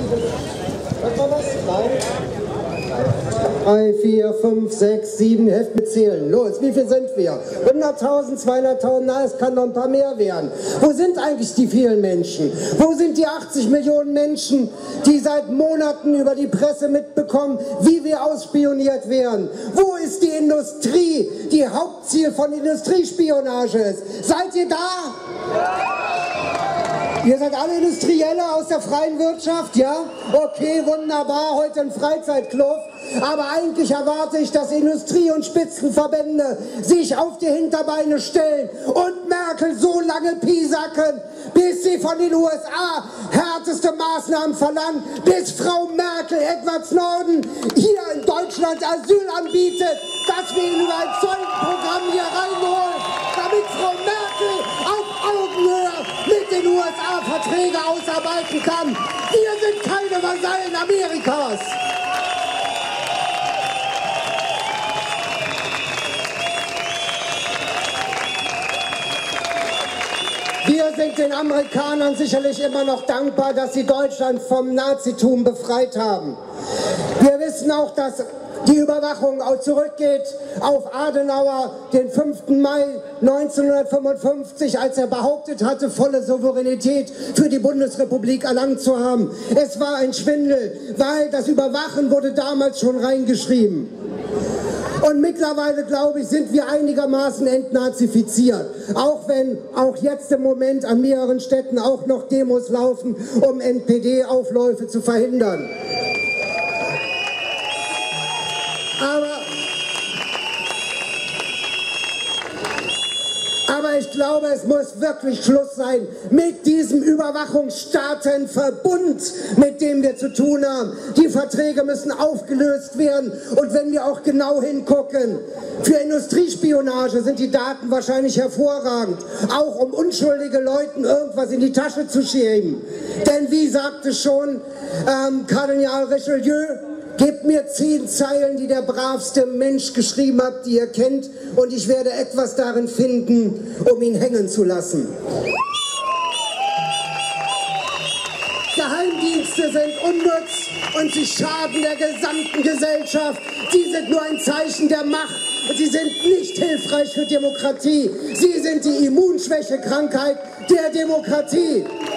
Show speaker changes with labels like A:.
A: Was war das? 3, 4, 5, 6, 7, Heft mit Zählen. Los, wie viel sind wir? 100.000, 200.000, na, es kann noch ein paar mehr werden. Wo sind eigentlich die vielen Menschen? Wo sind die 80 Millionen Menschen, die seit Monaten über die Presse mitbekommen, wie wir ausspioniert werden? Wo ist die Industrie, die Hauptziel von Industriespionage ist? Seid ihr da? Ihr seid alle Industrielle aus der freien Wirtschaft, ja? Okay, wunderbar, heute ein Freizeitclub. Aber eigentlich erwarte ich, dass Industrie- und Spitzenverbände sich auf die Hinterbeine stellen und Merkel so lange piesacken, bis sie von den USA härteste Maßnahmen verlangt, bis Frau Merkel Edward Snowden hier in Deutschland Asyl anbietet, dass wir ihn über ein Zeugenprogramm hier reinholen, damit Frau Merkel auf Augenhöhe mit den USA Verträge ausarbeiten kann. Wir sind keine Vasallen Amerikas. Wir sind den Amerikanern sicherlich immer noch dankbar, dass sie Deutschland vom Nazitum befreit haben. Wir wissen auch, dass die Überwachung auch zurückgeht auf Adenauer, den 5. Mai 1955, als er behauptet hatte, volle Souveränität für die Bundesrepublik erlangt zu haben. Es war ein Schwindel, weil das Überwachen wurde damals schon reingeschrieben. Und mittlerweile, glaube ich, sind wir einigermaßen entnazifiziert. Auch wenn auch jetzt im Moment an mehreren Städten auch noch Demos laufen, um NPD-Aufläufe zu verhindern. Aber ich glaube, es muss wirklich Schluss sein mit diesem Überwachungsstaatenverbund, mit dem wir zu tun haben. Die Verträge müssen aufgelöst werden. Und wenn wir auch genau hingucken, für Industriespionage sind die Daten wahrscheinlich hervorragend. Auch um unschuldige Leuten irgendwas in die Tasche zu schieben. Denn wie sagte schon Kardinal Richelieu, gebt mir 10 Zeilen, die der bravste Mensch geschrieben hat, die ihr kennt, und ich werde etwas darin finden, um ihn hängen zu lassen. Geheimdienste sind unnütz und sie schaden der gesamten Gesellschaft. Sie sind nur ein Zeichen der Macht und sie sind nicht hilfreich für Demokratie. Sie sind die Immunschwächekrankheit der Demokratie.